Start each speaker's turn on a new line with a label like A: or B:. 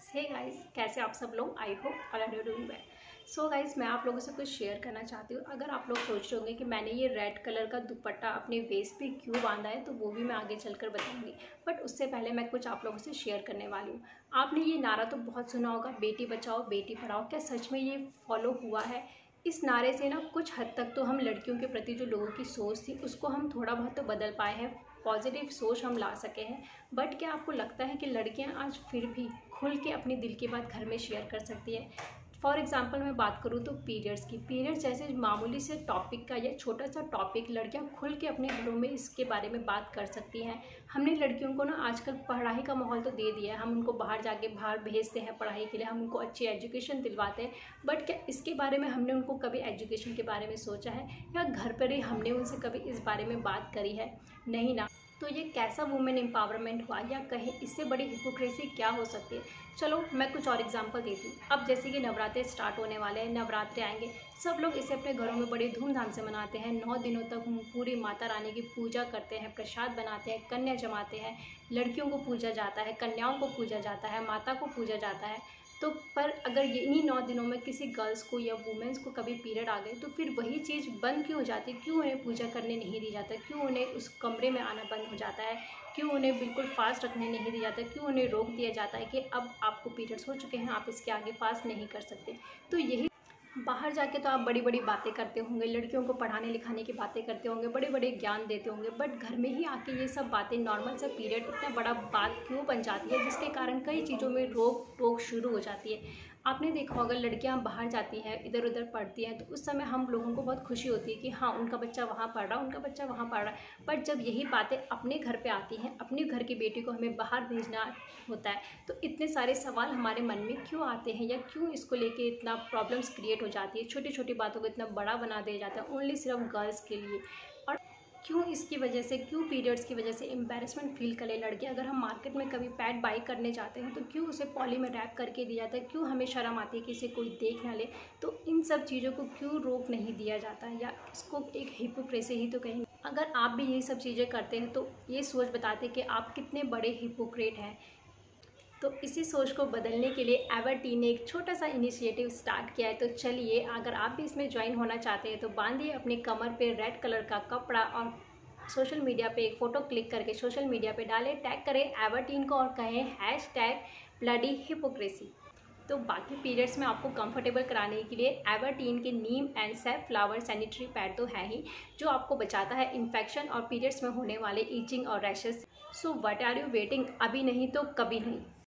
A: Hey guys, कैसे आप सब लोग? I hope all are doing well. So guys, मैं आप लोगों से कुछ शेयर करना चाहती हूँ। अगर आप लोग सोच रहे होंगे कि मैंने ये रेड कलर का दुपट्टा अपने वेस्ट पे क्यों बांधा है, तो वो भी मैं आगे चलकर बताऊंगी। बट उससे पहले मैं कुछ आप लोगों से शेयर करने वाली हूँ। आपने ये नारा तो बहुत सुना होगा, बेटी बचाओ बेटी पढ़ाओ। क्या सच में ये फॉलो हुआ है? इस नारे से ना कुछ हद तक तो हम लड़कियों के प्रति जो लोगों की सोच थी उसको हम थोड़ा बहुत तो बदल पाए हैं, पॉजिटिव सोच हम ला सके हैं। बट क्या आपको लगता है कि लड़कियां आज फिर भी खुल के अपनी दिल की बात घर में शेयर कर सकती है? फॉर एग्जाम्पल मैं बात करूँ तो पीरियड्स जैसे मामूली से टॉपिक का या छोटा सा टॉपिक लड़कियां खुल के अपने घरों में इसके बारे में बात कर सकती हैं। हमने लड़कियों को ना आजकल पढ़ाई का माहौल तो दे दिया है, हम उनको बाहर भेजते हैं पढ़ाई के लिए, हम उनको अच्छी एजुकेशन दिलवाते हैं। बट क्या इसके बारे में हमने उनको कभी एजुकेशन के बारे में सोचा है, या घर पर ही हमने उनसे कभी इस बारे में बात करी है? नहीं ना। तो ये कैसा वुमेन एम्पावरमेंट हुआ, या कहें इससे बड़ी हिपोक्रेसी क्या हो सकती है? चलो मैं कुछ और एग्जांपल देती हूँ। अब जैसे कि नवरात्रे स्टार्ट होने वाले हैं, नवरात्रे आएंगे, सब लोग इसे अपने घरों में बड़े धूमधाम से मनाते हैं। 9 दिनों तक पूरी माता रानी की पूजा करते हैं, प्रसाद बनाते हैं, कन्या जमाते हैं, लड़कियों को पूजा जाता है, कन्याओं को पूजा जाता है, माता को पूजा जाता है। तो पर अगर ये इन्हीं 9 दिनों में किसी गर्ल्स को या वुमेन्स को कभी पीरियड आ गए, तो फिर वही चीज़ बंद क्यों हो जाती है? क्यों उन्हें पूजा करने नहीं दी जाता? क्यों उन्हें उस कमरे में आना बंद हो जाता है? क्यों उन्हें बिल्कुल फास्ट रखने नहीं दिया जाता? क्यों उन्हें रोक दिया जाता है कि अब आपको पीरियड्स हो चुके हैं, आप इसके आगे फास्ट नहीं कर सकते? तो यही बाहर जाके तो आप बड़ी बड़ी बातें करते होंगे, लड़कियों को पढ़ाने लिखाने की बातें करते होंगे, बड़े बड़े ज्ञान देते होंगे, बट घर में ही आके ये सब बातें, नॉर्मल सा पीरियड इतना बड़ा बात क्यों बन जाती है, जिसके कारण कई चीज़ों में रोक टोक शुरू हो जाती है। आपने देखा होगा लड़कियां बाहर जाती हैं, इधर उधर पढ़ती हैं, तो उस समय हम लोगों को बहुत खुशी होती है कि हाँ, उनका बच्चा वहाँ पढ़ रहा, उनका बच्चा वहाँ पढ़ रहा है। बट जब यही बातें अपने घर पे आती हैं, अपने घर की बेटी को हमें बाहर भेजना होता है, तो इतने सारे सवाल हमारे मन में क्यों आते हैं, या क्यों इसको लेके इतना प्रॉब्लम्स क्रिएट हो जाती है? छोटी छोटी बातों को इतना बड़ा बना दिया जाता है ओनली सिर्फ गर्ल्स के लिए। और क्यों इसकी वजह से, क्यों पीरियड्स की वजह से एम्बैरेसमेंट फील करें लड़कियां? अगर हम मार्केट में कभी पैड बाई करने जाते हैं तो क्यों उसे पॉली में रैप करके दिया जाता है? क्यों हमें शर्म आती है कि इसे कोई देख ना ले? तो इन सब चीज़ों को क्यों रोक नहीं दिया जाता, या इसको एक हिपोक्रेसी ही तो कहेंगे। अगर आप भी यही सब चीज़ें करते हैं तो ये सोच बताते कि आप कितने बड़े हिपोक्रेट हैं। तो इसी सोच को बदलने के लिए एवरटीन ने एक छोटा सा इनिशिएटिव स्टार्ट किया है। तो चलिए, अगर आप भी इसमें ज्वाइन होना चाहते हैं तो बांधिए अपनी कमर पे रेड कलर का कपड़ा और सोशल मीडिया पे एक फ़ोटो क्लिक करके सोशल मीडिया पे डालें, टैग करें एवरटीन को और कहें #ब्लडी हिपोक्रेसी। तो बाकी पीरियड्स में आपको कंफर्टेबल कराने के लिए एवरटीन के neem and safflower sanitary pad तो है ही, जो आपको बचाता है इन्फेक्शन और पीरियड्स में होने वाले ईचिंग और rashes. So what are you waiting? अभी नहीं तो कभी नहीं।